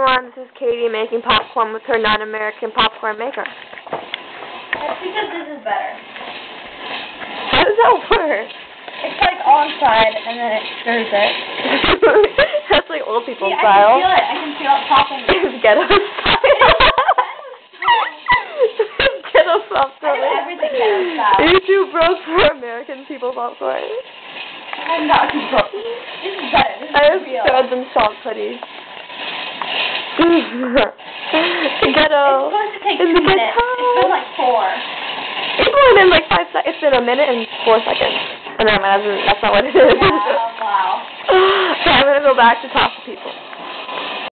everyone, this is Katie making popcorn with her non-American popcorn maker. That's because this is better. How does that work? It's like on side and then it stirs it. That's like old people See, style. I can feel it popping. It's ghetto style. Ghetto popcorn. I do everything ghetto style. You too broke for American people popcorn. I'm not too broke. This is better. This I is have real. threads and salt putties. Ghetto. It's supposed to take 2 minutes. It's been like 4. It's only been like 5 seconds. It's been a minute and 4 seconds. Oh, never mind. That's not what it is. Yeah, wow. So I'm gonna go back to talk to people.